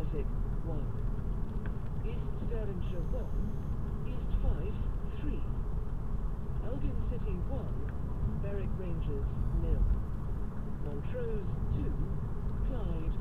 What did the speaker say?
Athletic 1. East Stirlingshire 1, East Fife 3. Elgin City 1, Berwick Rangers 0. Montrose 2, Clyde